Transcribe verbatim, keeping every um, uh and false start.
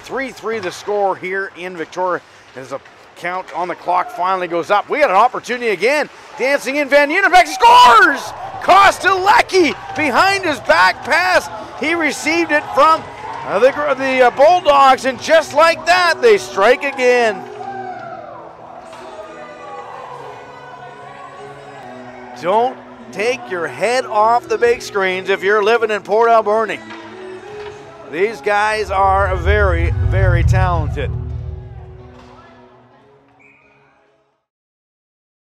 three three the score here in Victoria as a count on the clock finally goes up. We got an opportunity again. Dancing in Van Nieuwenbeck scores! Kostelecki behind his back pass. He received it from uh, the, the uh, Bulldogs, and just like that, they strike again. Don't take your head off the big screens if you're living in Port Alberni. These guys are very, very talented.